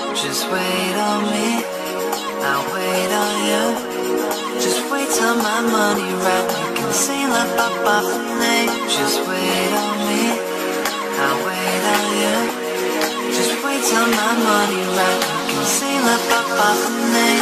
Just wait on me, I'll wait on you. Just wait till my money right, you can sing la ba ba name. Just wait on me, I'll wait on you. Just wait till my money right, you can sing la ba ba name.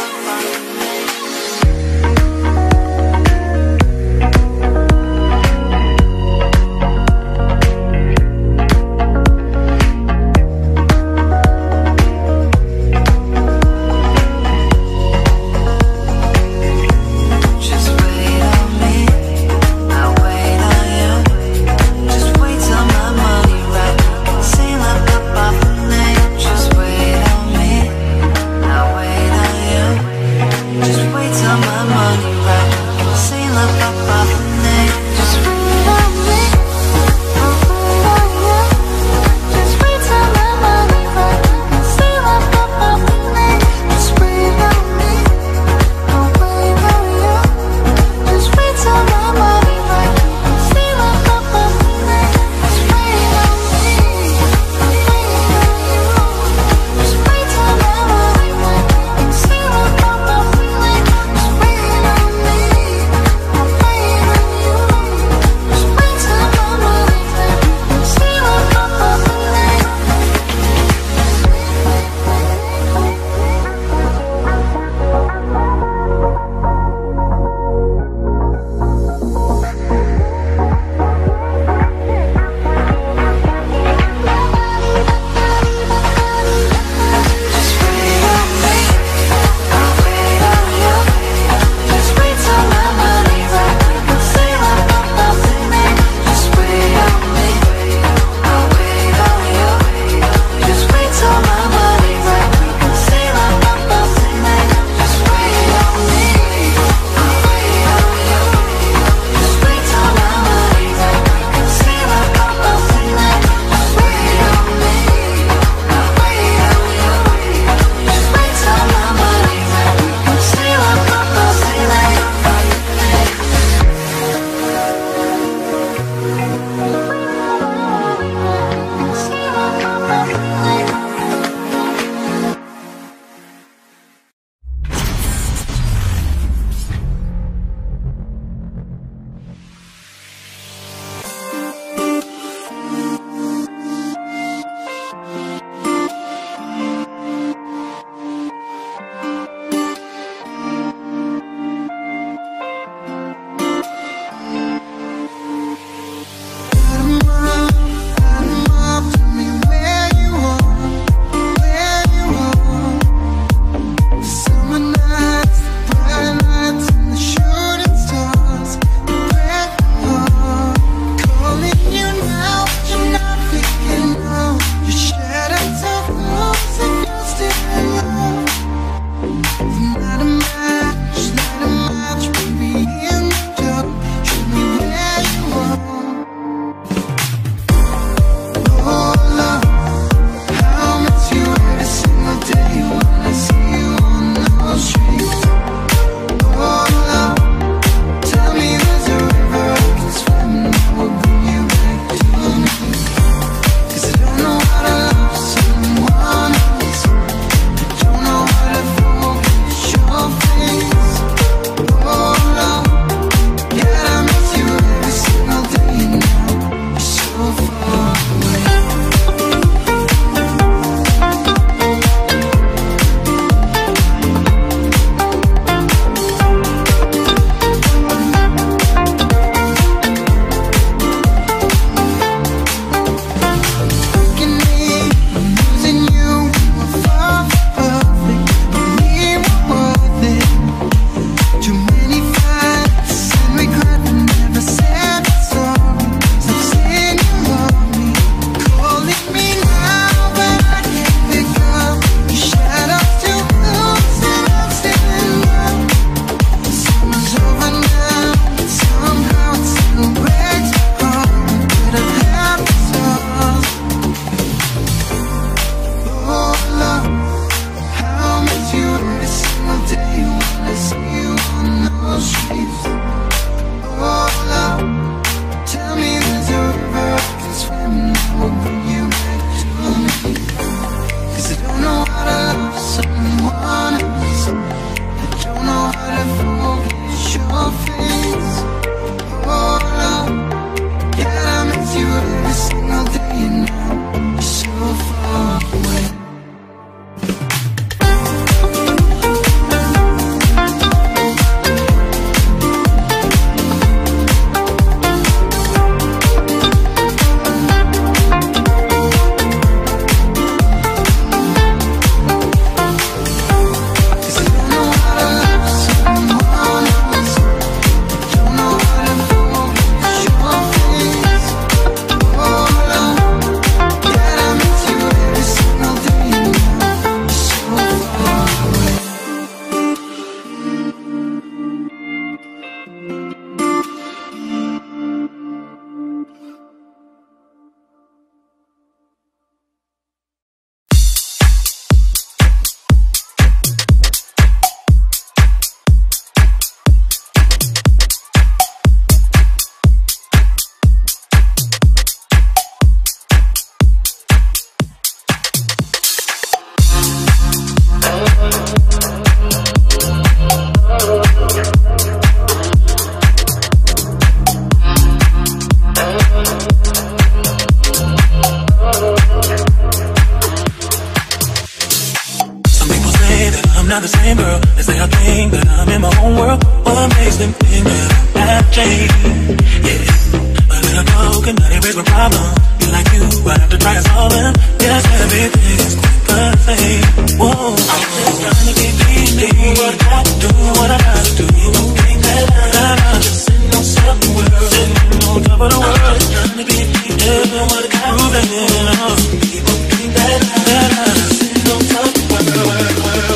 not the same girl. They say I think that I'm in my own world. What makes them think that I've changed? Yeah, a little broken, not erase my problem. Be like you, I have to try and solve them. Yes, everything is quite the same. Whoa, I'm just trying to be clean. Do what I got to do, what I got to do. Don't think that I'm just sitting on something world, sitting on top of the world. I'm just trying to be clean. Do what I got to do. People think that I'm sitting on top of the world.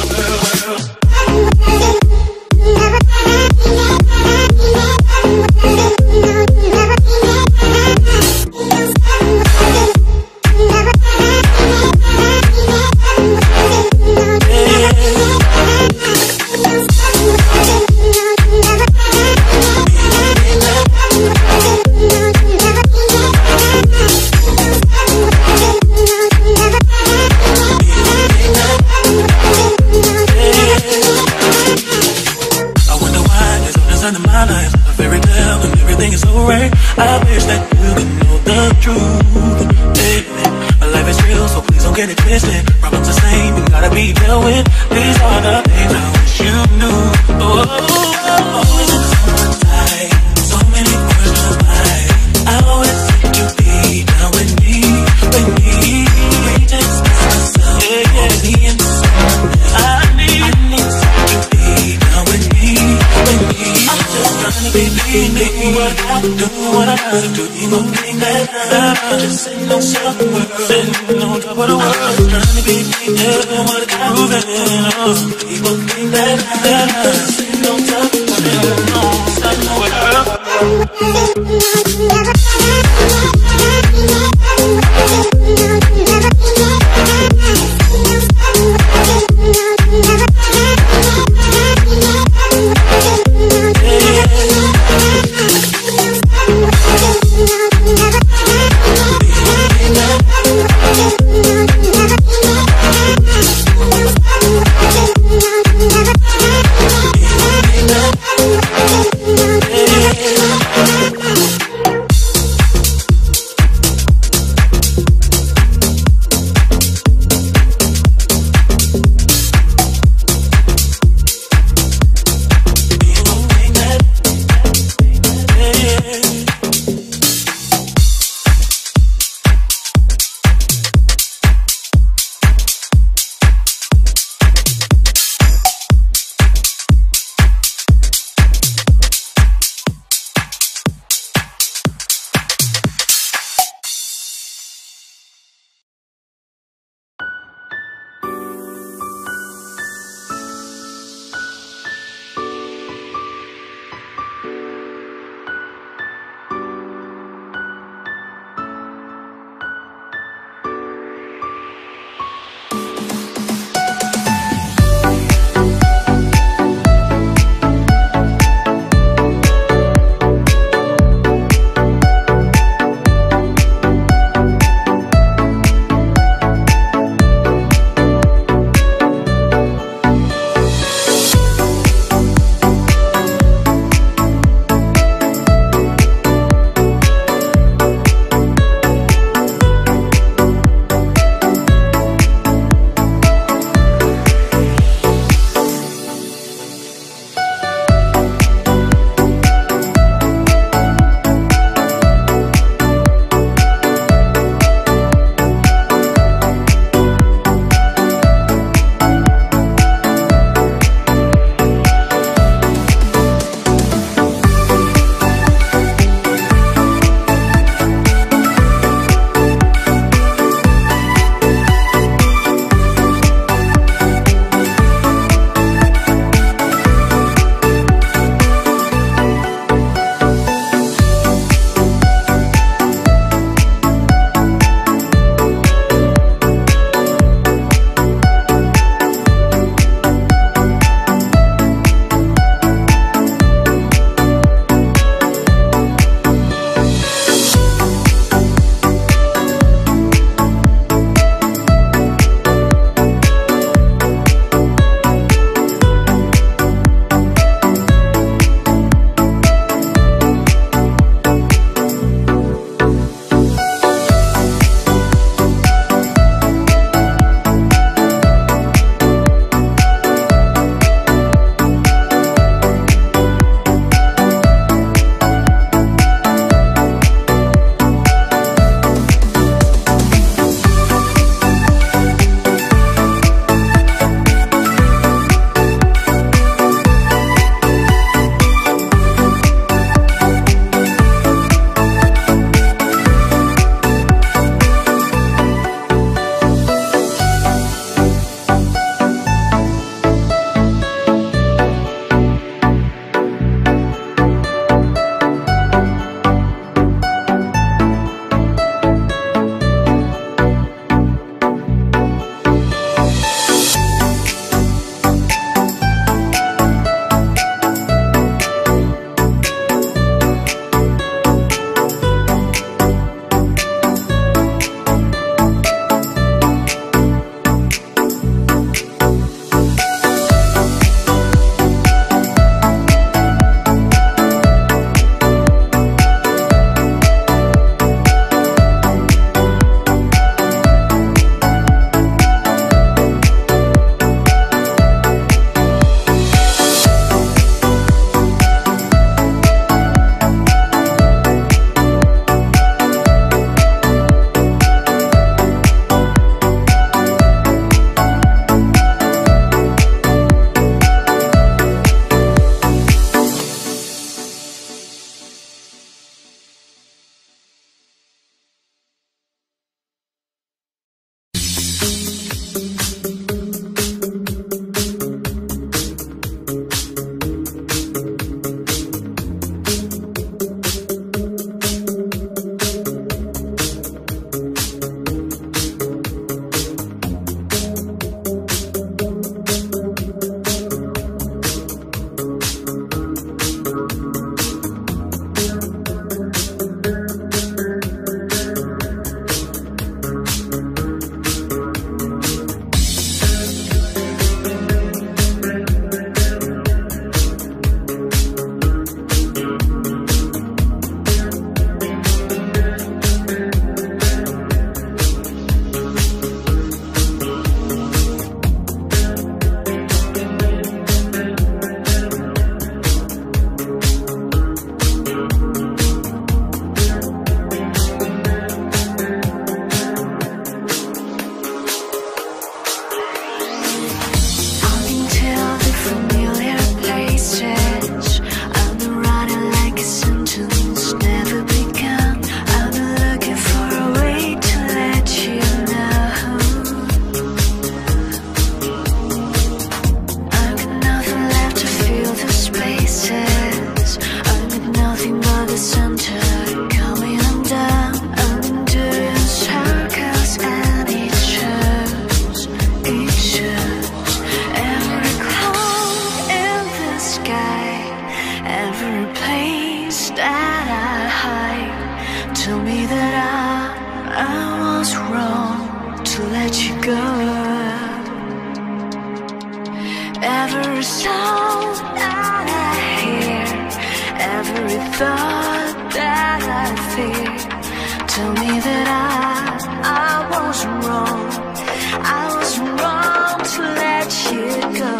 I wish that you could know the truth, baby. My life is real, so please don't get it twisted. Problems the same, you gotta be dealt with. These are the things I wish you knew. Always in someone's time, so many questions why. I always seem to be down with me, with me. Wait to express myself, me and someone else. I need someone to be down with me, with me. I'm just trying to be me, what I do, what I gotta do. People think that I'm just sitting on something world, sitting on top of the world. I'm trying to be me, what I gotta do. People think that I'm sitting on top of the world, sitting on top of the world. Every sound that I hear, every thought that I feel, tell me that I wasn't wrong. I was wrong to let you go.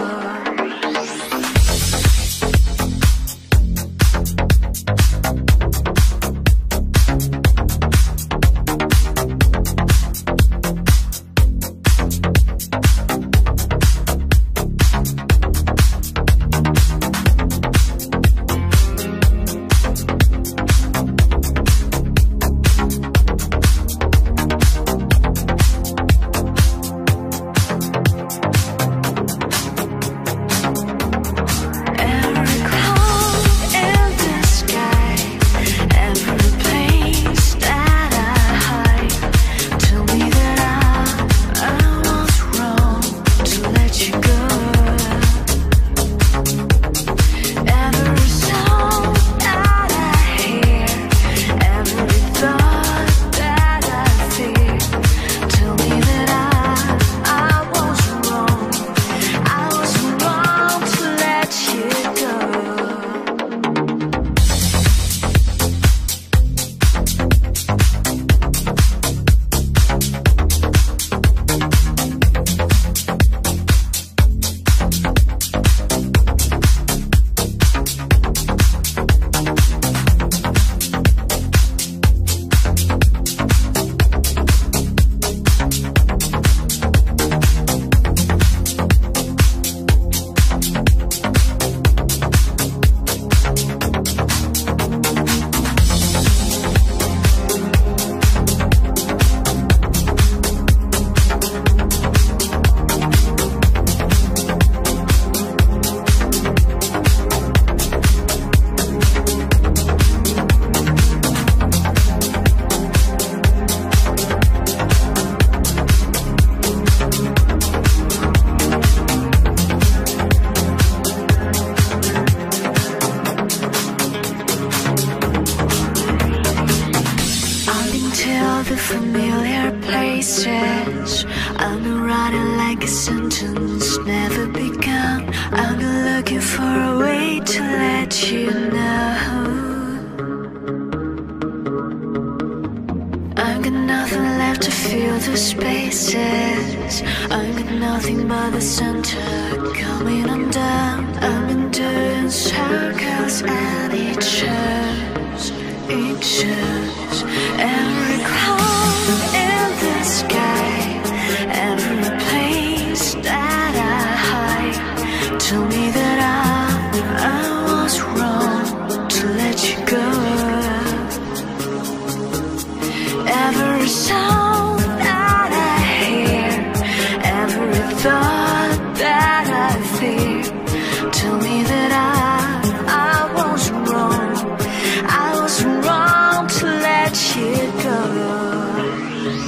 The familiar places, I'm running like a sentence never begun. I'm looking for a way to let you know I've got nothing left to fill the spaces. I've got nothing but the center coming undone. I've been doing circles and it shows, it shows. Every cloud in the sky, every place that I hide, tell me that I was wrong to let you go. Every sound that I hear, every thought that I feel, tell me that I was wrong. I was wrong to let you go.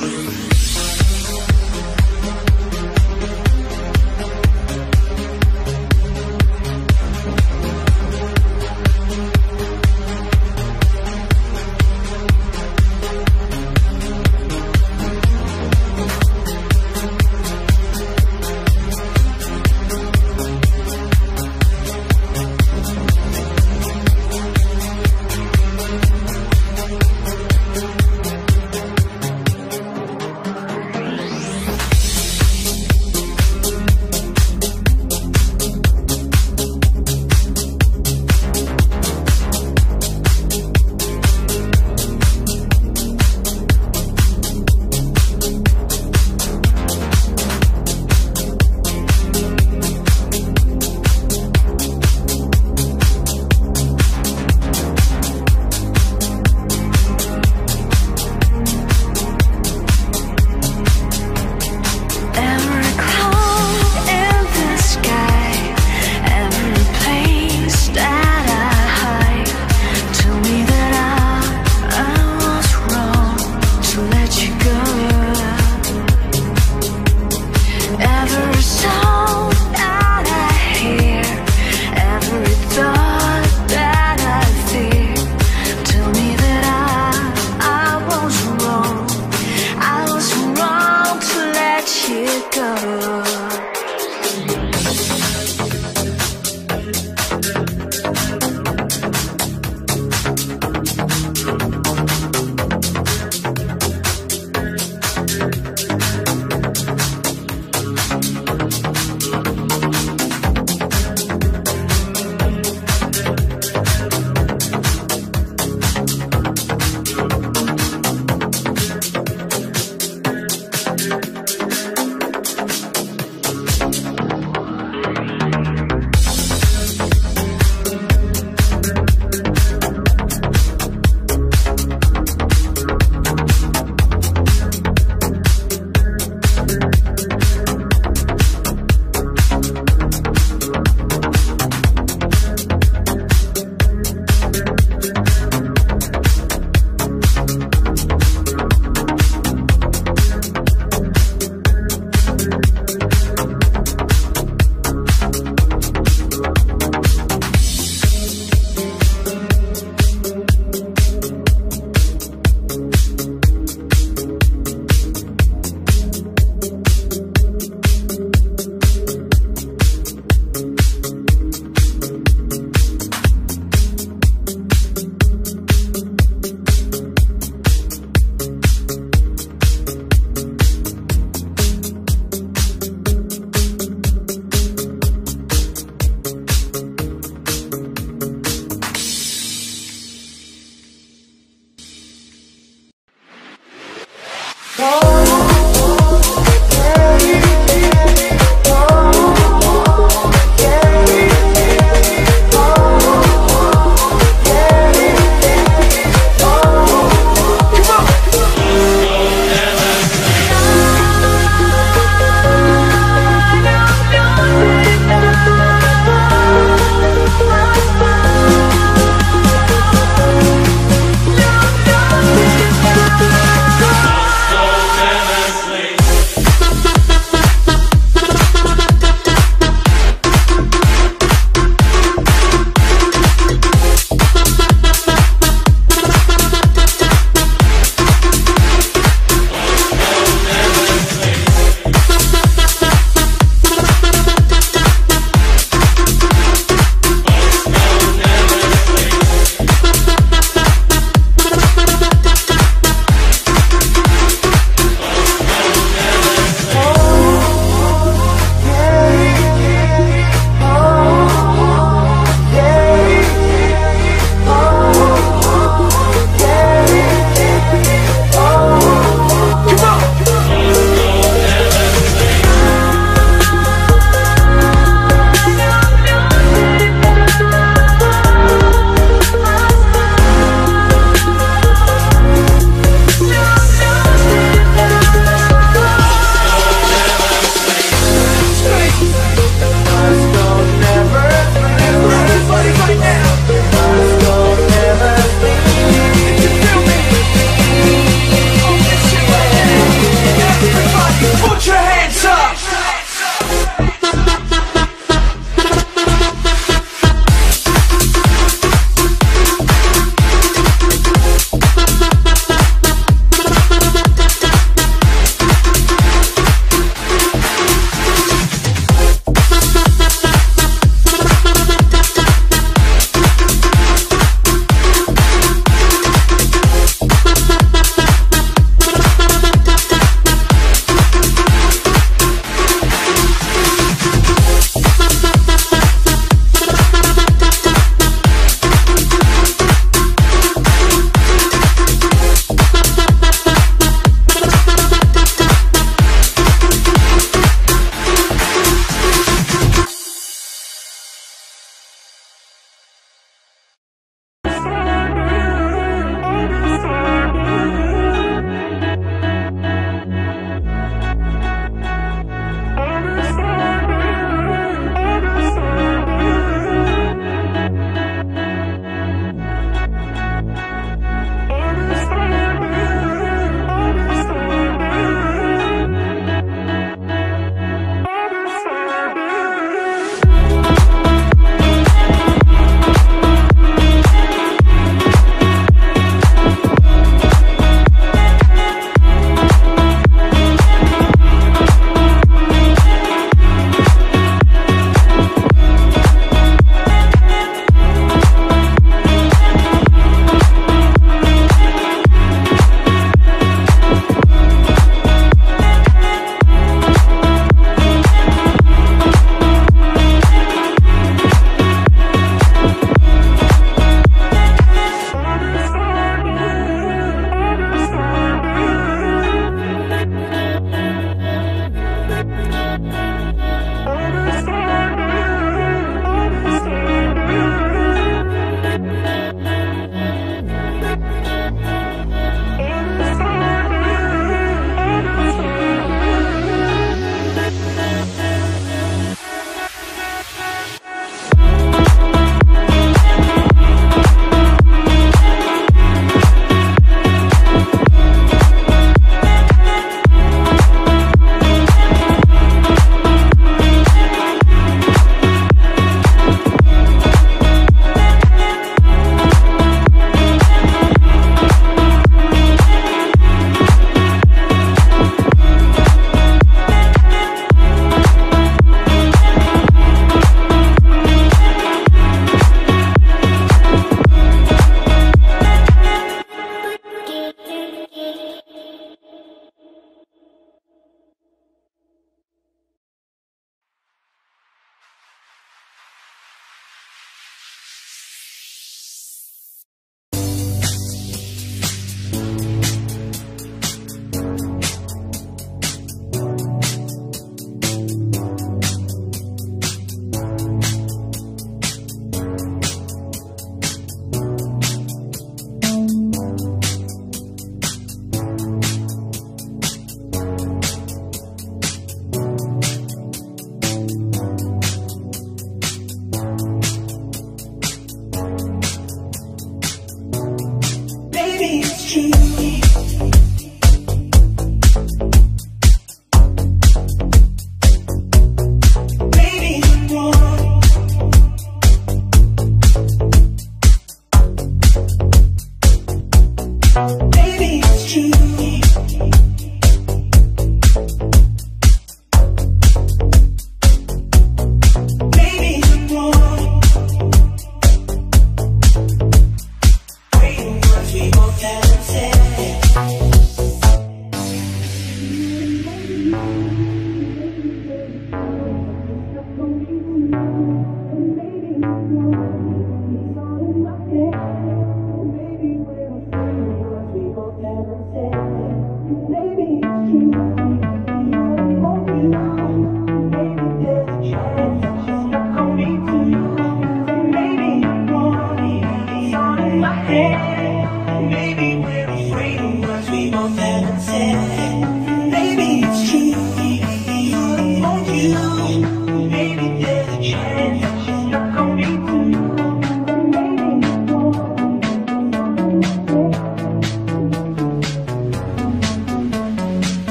maybe there's a chance.